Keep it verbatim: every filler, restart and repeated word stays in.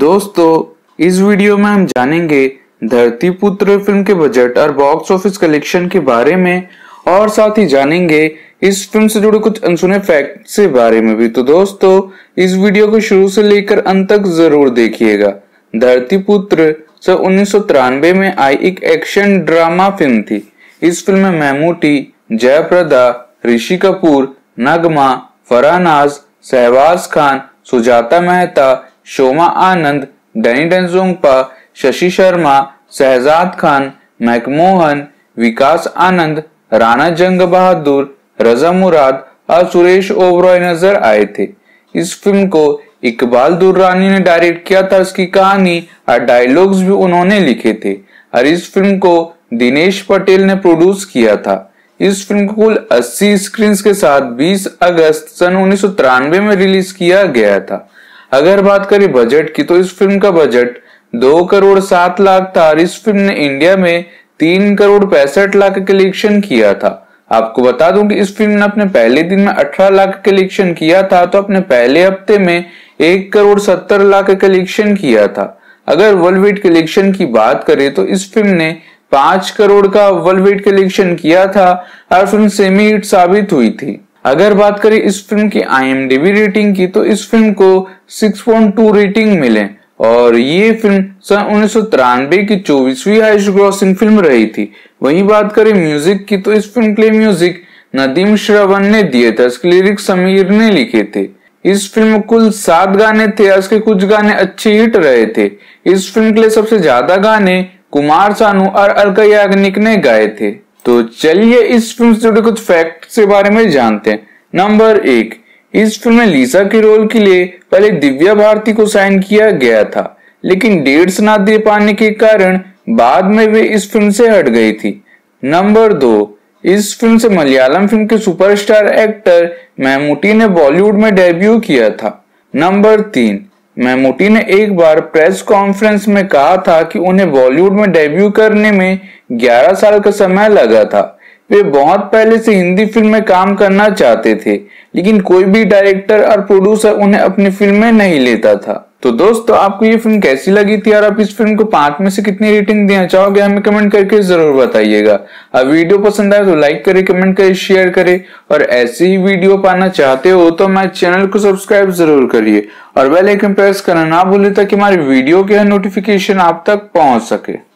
दोस्तों इस वीडियो में हम जानेंगे धरतीपुत्र फिल्म के बजट और बॉक्स ऑफिस कलेक्शन के बारे में और साथ ही जानेंगे इस फिल्म से जुड़े कुछ अनसुने फैक्ट्स के बारे में भी। तो दोस्तों इस वीडियो को शुरू से लेकर अंत तक जरूर देखिएगा। धरतीपुत्र सन उन्नीस सौ तिरानवे में आई एक एक्शन ड्रामा फिल्म थी। इस फिल्म में ममूटी, जयप्रदा, ऋषि कपूर, नगमा, फरहानाज, शहबाज खान, सुजाता मेहता, शोमा आनंद, डैनी डेंजोंगपा, शशि शर्मा, शहजाद खान, मैकमोहन, विकास आनंद, राणा जंग बहादुर, रजा मुराद और सुरेश ओबरॉय नजर आए थे। इस फिल्म को इकबाल दुर्रानी ने डायरेक्ट किया था। इसकी कहानी और डायलॉग्स भी उन्होंने लिखे थे और इस फिल्म को दिनेश पटेल ने प्रोड्यूस किया था। इस फिल्म को कुल अस्सी स्क्रीन के साथ बीस अगस्त सन उन्नीस सौ तिरानवे में रिलीज किया गया था। अगर बात करें बजट की तो इस फिल्म का बजट दो करोड़ सात लाख था और इस फिल्म ने इंडिया में तीन करोड़ पैंसठ लाख कलेक्शन किया था। आपको बता दूं कि इस फिल्म ने अपने पहले दिन में अठारह लाख कलेक्शन किया था तो अपने पहले हफ्ते में एक करोड़ सत्तर लाख कलेक्शन किया था। अगर वर्ल्ड वाइड कलेक्शन की बात करें तो इस फिल्म ने पांच करोड़ का वर्ल्ड वाइड कलेक्शन किया था और फिल्म सेमी हिट साबित हुई थी। अगर बात करें इस फिल्म की I M D B rating की तो इस फिल्म को छह पॉइंट दो रेटिंग मिले और ये फिल्म सन उन्नीस सौ तिरानवे की चौबीसवीं हाईएस्ट ग्रॉसिंग फिल्म रही थी। वहीं बात करें म्यूजिक की तो इस फिल्म के लिए म्यूजिक नदीम श्रवण ने दिए थे, इसके लिरिक्स समीर ने लिखे थे। इस फिल्म में कुल सात गाने थे, इसके कुछ गाने अच्छे हिट रहे थे। इस फिल्म के लिए सबसे ज्यादा गाने कुमार सानू और अलका याग्निक ने गाए थे। तो चलिए इस फिल्म से जुड़े कुछ फैक्ट्स के बारे में जानते हैं। नंबर एक, इस फिल्म में लीसा के रोल के लिए पहले दिव्या भारती को साइन किया गया था, लेकिन डेट्स ना दे पाने के कारण बाद में वे इस फिल्म से हट गई थी। नंबर दो, इस फिल्म से मलयालम फिल्म के सुपरस्टार एक्टर ममूटी ने बॉलीवुड में डेब्यू किया था। नंबर तीन, ममूटी ने एक बार प्रेस कॉन्फ्रेंस में कहा था कि उन्हें बॉलीवुड में डेब्यू करने में ग्यारह साल का समय लगा था। वे बहुत पहले से हिंदी फिल्म में काम करना चाहते थे, लेकिन कोई भी डायरेक्टर और प्रोड्यूसर उन्हें अपनी फिल्म में नहीं लेता था। तो दोस्तों आपको ये फिल्म कैसी लगी थी और आप इस फिल्म को पांच में से कितनी रेटिंग देना चाहोगे हमें कमेंट करके जरूर बताइएगा। अब वीडियो पसंद आए तो लाइक करें, कमेंट करें, शेयर करें और ऐसे ही वीडियो पाना चाहते हो तो हमारे चैनल को सब्सक्राइब जरूर करिए और बेल आइकन प्रेस करना ना भूलें ताकि हमारी वीडियो के नोटिफिकेशन आप तक पहुंच सके।